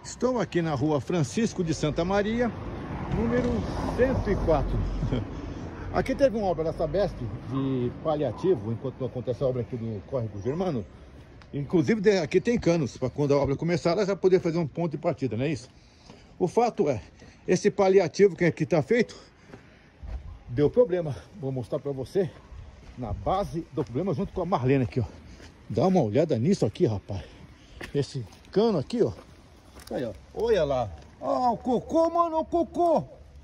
Estou aqui na rua Francisco de Santa Maria, número 104. Aqui teve uma obra da Sabesp de paliativo, enquanto não acontece a obra aqui do Córrego Germano. Inclusive aqui tem canos, para quando a obra começar, ela já poder fazer um ponto de partida, não é isso? O fato é, esse paliativo que aqui está feito, deu problema. Vou mostrar para você na base do problema junto com a Marlene aqui, ó. Dá uma olhada nisso aqui, rapaz. Esse cano aqui, ó. Aí, ó. Olha lá. Ó, o cocô, mano, o cocô.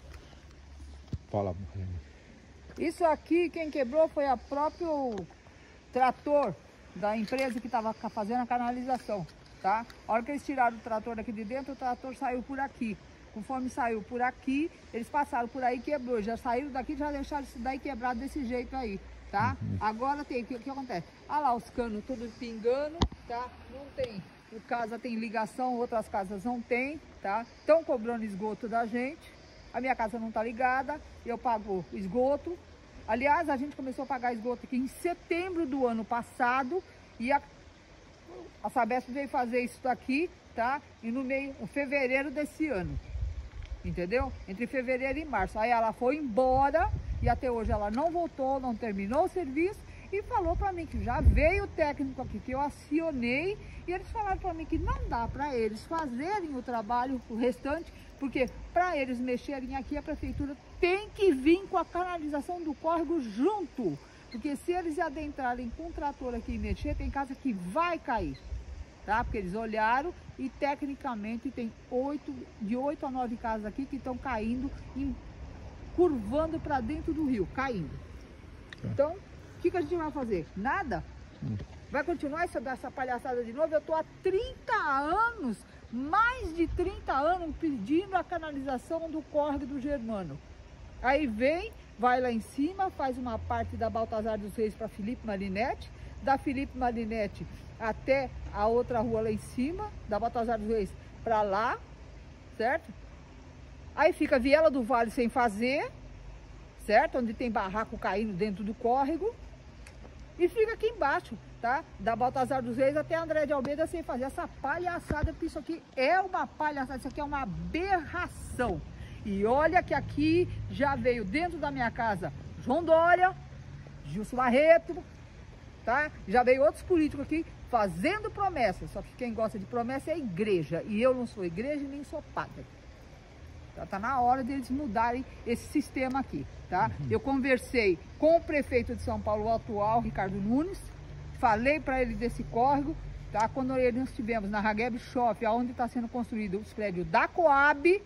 Fala, Marlene. Isso aqui, quem quebrou foi o próprio trator da empresa que estava fazendo a canalização, tá? A hora que eles tiraram o trator daqui de dentro, o trator saiu por aqui. Conforme saiu por aqui, eles passaram por aí e quebrou. Já saíram daqui, já deixaram isso daí quebrado desse jeito aí, tá? Agora tem, o que acontece? Ah lá, os canos tudo pingando, tá? Não tem. O casa tem ligação, outras casas não tem, tá? Estão cobrando esgoto da gente. A minha casa não tá ligada, eu pago esgoto. Aliás, a gente começou a pagar esgoto aqui em setembro do ano passado e a Sabesp veio fazer isso daqui, tá? E no meio, em fevereiro desse ano, entendeu? Entre fevereiro e março. Aí ela foi embora e até hoje ela não voltou, não terminou o serviço e falou para mim que já veio o técnico aqui, que eu acionei, e eles falaram para mim que não dá para eles fazerem o trabalho, o restante, porque para eles mexerem aqui, a prefeitura tem que vir com a canalização do córrego junto. Porque se eles adentrarem com o trator aqui e mexer, tem casa que vai cair, tá? Porque eles olharam e tecnicamente tem de 8 a 9 casas aqui que estão caindo, curvando para dentro do rio, caindo. Então, o que a gente vai fazer? Nada? Vai continuar essa palhaçada de novo? Eu estou há 30 anos, mais de 30 anos, pedindo a canalização do córrego do Germano. Aí vem, vai lá em cima, faz uma parte da Baltazar dos Reis para Felipe Marinetti, da Felipe Marinetti até a outra rua lá em cima, da Baltazar dos Reis para lá, certo? Aí fica Viela do Vale sem fazer, certo? Onde tem barraco caindo dentro do córrego. E fica aqui embaixo, tá? Da Baltazar dos Reis até André de Almeida sem fazer essa palhaçada, porque isso aqui é uma palhaçada, isso aqui é uma aberração. E olha que aqui já veio dentro da minha casa João Dória, Gilson Barreto, tá? Já veio outros políticos aqui fazendo promessas, só que quem gosta de promessa é a igreja, e eu não sou igreja nem sou padre. Tá na hora deles mudarem esse sistema aqui, tá? Eu conversei com o prefeito de São Paulo atual, Ricardo Nunes, falei para ele desse córrego, tá? Quando nós estivemos na Hageb Shop, onde está sendo construído os prédios da Coab,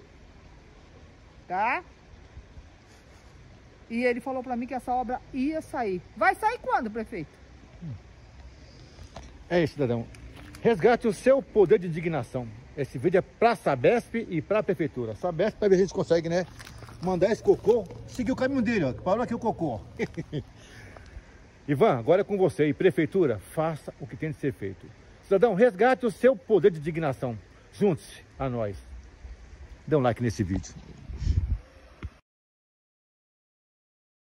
tá? E ele falou para mim que essa obra ia sair. Vai sair quando, prefeito? É isso, cidadão. Resgate o seu poder de indignação. Esse vídeo é para a Sabesp e para a prefeitura. Sabesp, para ver se a gente consegue, né, mandar esse cocô, seguir o caminho dele, ó. Parou aqui o cocô. Ivan, agora é com você. E prefeitura, faça o que tem de ser feito. Cidadão, resgate o seu poder de indignação. Junte-se a nós. Dê um like nesse vídeo.